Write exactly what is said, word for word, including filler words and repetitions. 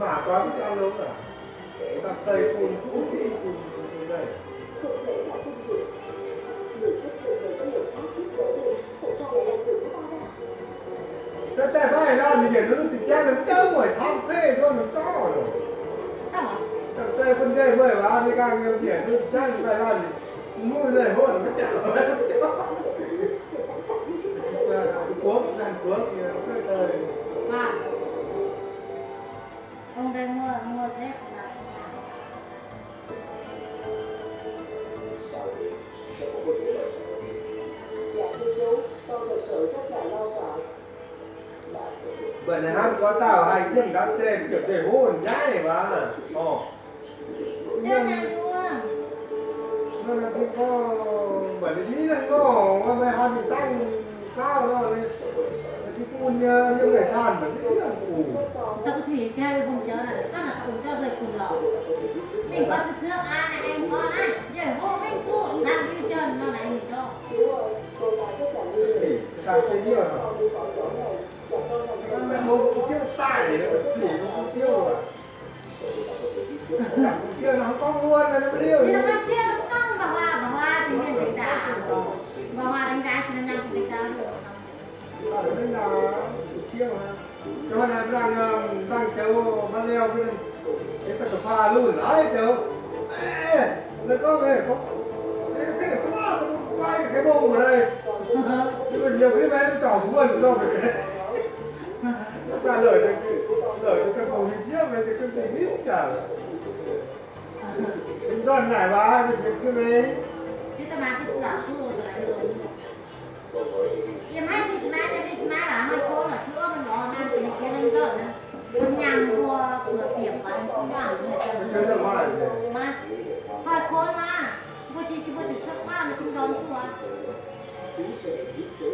mà có cái ăn luôn à ta tây phun phun phi phun phun đây cái tay phải là thì nó thì chắc nó chơi ngoài thăm phê thôi nó to rồi cái tay phân dây mới vào đi càng nhiều tiền nó chắc phải là thì mua này hôn nó chả cuốc đang cuốc cái tay mà ông đây mua mua dép bởi này hắn có tàu hay nhưng các xe kiểu để hôn nhái này mà ồ dép này luôn nó là không có bởi vì lý rằng nó mà mày hai bị tăng cao rồi thì phun như người sàn mà lý rằng ủ tao có thủy cái hai vùng chợ này tao là tao cho về cùng lọ mình có sức sức à này anh con này giờ hô mình cu làm đi chân nó này mình cho thì càng thấy nhiều rồi mày một chiếc tài thì nó không tiêu rồi chẳng chiếc nó không có luôn là nó liều thì nó có chiếc nó không bà hoa bà hoa thì mình đánh đá bà hoa đánh đá thì nó nhằm đánh đá ở đây là chiếc mà cho nên đang đang châu mà leo bên cái ta pha luôn lại châu nó có về không cái cái này không quay cái bông ở đây nhưng mà nhiều cái bé nó tròn luôn rồi nó ra lời cho cái lời cho cái bông hình chiếc này thì cái gì biết cả cái con này bà cái cái này chứ ta mà cái sạo cứ rồi lại đường em hay đi má cho đi má là hơi khô là chữa mình đó nam thì kia năm giờ nè mình nhàng mua cửa tiệm và không đoán người ta mà hơi khô mà cô chỉ chỉ có được thất ba là không đón cửa